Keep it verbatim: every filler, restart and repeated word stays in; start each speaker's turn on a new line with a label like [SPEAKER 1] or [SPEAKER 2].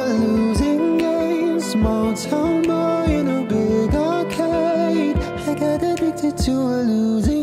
[SPEAKER 1] a losing game. Small town boy in a big arcade. I got addicted to a losing